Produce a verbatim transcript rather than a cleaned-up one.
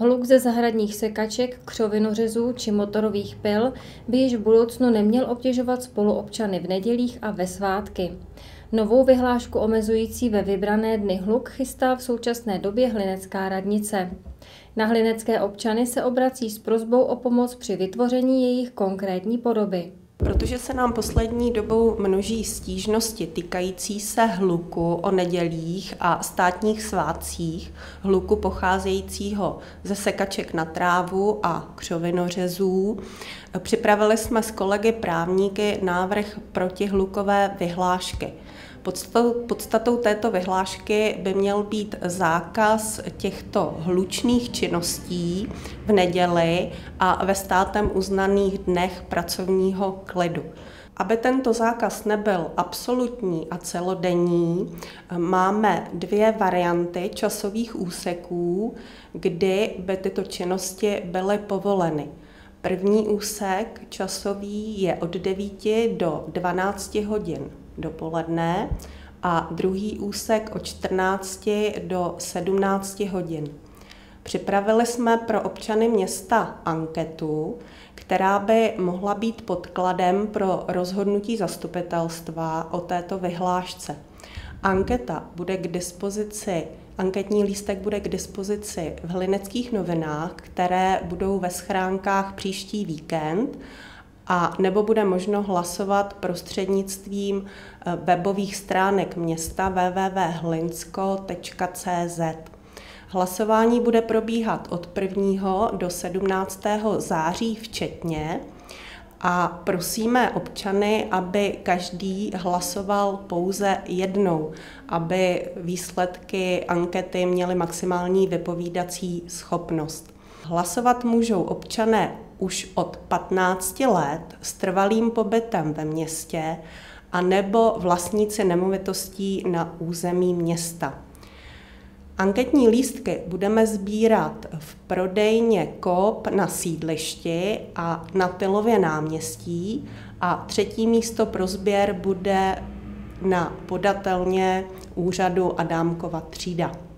Hluk ze zahradních sekaček, křovinořezů či motorových pil by již v budoucnu neměl obtěžovat spoluobčany v nedělích a ve svátky. Novou vyhlášku omezující ve vybrané dny hluk chystá v současné době Hlinecká radnice. Na hlinecké občany se obrací s prosbou o pomoc při vytvoření jejich konkrétní podoby. Protože se nám poslední dobou množí stížnosti týkající se hluku o nedělích a státních svátcích, hluku pocházejícího ze sekaček na trávu a křovinořezů, připravili jsme s kolegy právníky návrh protihlukové vyhlášky. Podstatou, podstatou této vyhlášky by měl být zákaz těchto hlučných činností v neděli a ve státem uznaných dnech pracovního klidu. Aby tento zákaz nebyl absolutní a celodenní, máme dvě varianty časových úseků, kdy by tyto činnosti byly povoleny. První úsek časový je od devíti do dvanácti hodin dopoledne a druhý úsek od čtrnácti do sedmnácti hodin. Připravili jsme pro občany města anketu, která by mohla být podkladem pro rozhodnutí zastupitelstva o této vyhlášce. Anketa bude k dispozici, anketní lístek bude k dispozici v Hlineckých novinách, které budou ve schránkách příští víkend, a nebo bude možno hlasovat prostřednictvím webových stránek města w w w tečka hlinsko tečka c z. Hlasování bude probíhat od prvního do sedmnáctého září včetně a prosíme občany, aby každý hlasoval pouze jednou, aby výsledky ankety měly maximální vypovídací schopnost. Hlasovat můžou občané už od patnácti let s trvalým pobytem ve městě a nebo vlastníci nemovitostí na území města. Anketní lístky budeme sbírat v prodejně Coop na sídlišti a na Tylově náměstí a třetí místo pro sběr bude na podatelně úřadu Adámkova třída.